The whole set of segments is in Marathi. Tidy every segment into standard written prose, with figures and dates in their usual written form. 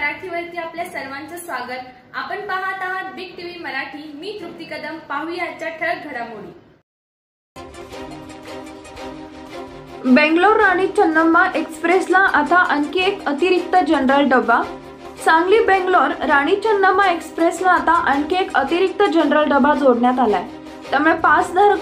मराठीवरती आपल्या सर्वांचं स्वागत। आपण पाहत आहात बिग टीव्ही मराठी। मी तृप्ती कदम। पाहूया आजच्या ठळक घडामोडी। बेंगलोर राणी चन्नम्मा एक्सप्रेसला आता आणखी एक अतिरिक्त जनरल डबा। सांगली बेंगलोर राणी चन्नम्मा एक्सप्रेसला आता आणखी एक अतिरिक्त जनरल डबा जोडण्यात आलाय। त्यामुळे पासधारक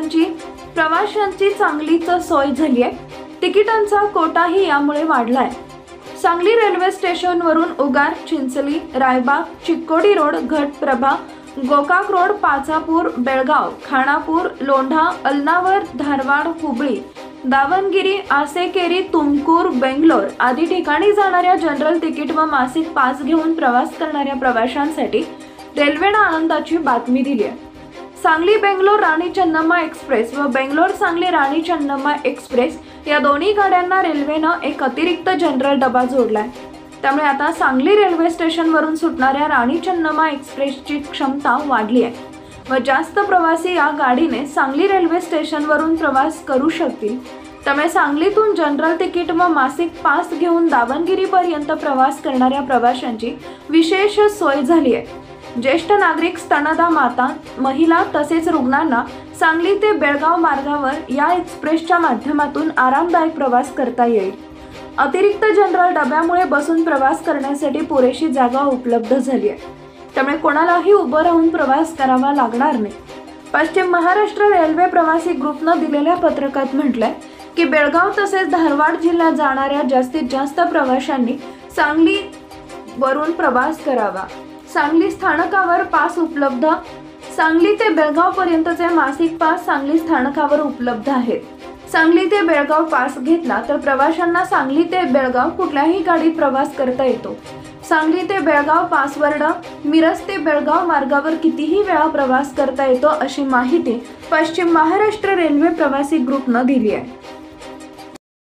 प्रवाशांची चांगलीच सोय झाली आहे। तिकिटांचा कोटाही यामुळे वाढलाय। सांगली रेल्वे स्टेशनवरून उगार, चिंचली, रायबाग, चिक्कोडी रोड, घटप्रभा, गोकाक रोड, पाचापूर, बेळगाव, खानापूर, लोंढा, अल्नावर, धारवाड, हुबळी, दावणगिरी, आसेकेरी, तुमकूर, बेंगलोर आदी ठिकाणी जाणाऱ्या जनरल तिकीट व मासिक पास घेऊन प्रवास करणाऱ्या प्रवाशांसाठी रेल्वेने आनंदाची बातमी दिली आहे। सांगली बेंगलोर राणी चन्नम्मा एक्सप्रेस व बेंगलोर सांगली राणी चन्नम्मा एक्सप्रेस या दोन्ही गाड्यांना रेल्वेनं एक अतिरिक्त जनरल डबा जोडलाय। त्यामुळे आता सांगली रेल्वे स्टेशनवरून सुटणाऱ्या राणी चन्नम्मा एक्सप्रेसची क्षमता वाढली आहे व जास्त प्रवासी या गाडीने सांगली रेल्वे स्टेशनवरून प्रवास करू शकतील। त्यामुळे सांगलीतून जनरल तिकीट व मासिक पास घेऊन दावणगिरीपर्यंत प्रवास करणाऱ्या प्रवाशांची विशेष सोय झाली आहे। ज्येष्ठ नागरिक, स्तनदा माता, महिला तसेच रुग्णांना सांगली ते बेळगाव मार्गावर या एक्सप्रेसच्या माध्यमातून आरामदायक प्रवास करता येईल। अतिरिक्त जनरल डब्यामुळे बसून प्रवास करण्यासाठी पुरेशी जागा उपलब्ध झाली आहे। त्यामुळे कोणालाही उभं राहून प्रवास करावा लागणार नाही। पश्चिम महाराष्ट्र रेल्वे प्रवासी ग्रुपनं दिलेल्या पत्रकात म्हटलंय की बेळगाव तसेच धारवाड जिल्ह्यात जाणाऱ्या जास्तीत जास्त प्रवाशांनी सांगली वरून प्रवास करावा। सांगली स्थानकावर पास उपलब्ध। सांगली ते बेळगाव पर्यंतचे मासिक पास सांगली स्थानकावर उपलब्ध आहेत। सांगली ते बेळगाव पास घेतला तर प्रवाशांना सांगली ते बेळगाव कुठल्याही गाडीत प्रवास करता येतो। सांगली ते बेळगाव पासवर्ड मिरज ते बेळगाव मार्गावर कितीही वेळा प्रवास करता येतो अशी माहिती पश्चिम महाराष्ट्र रेल्वे प्रवासी ग्रुपनं दिली आहे।